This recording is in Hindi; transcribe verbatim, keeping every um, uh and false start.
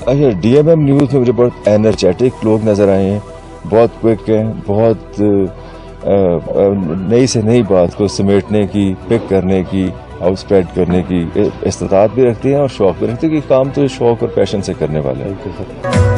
अच्छा, डीएमएम न्यूज़ में मुझे बहुत एनर्जेटिक लोग नज़र आए हैं, बहुत क्विक हैं, बहुत नई से नई बात को समेटने की, पिक करने की, आउट स्प्रेड करने की इस्तात भी रखती हैं और शौक भी रखती है कि काम तो शौक और पैशन से करने वाले हैं।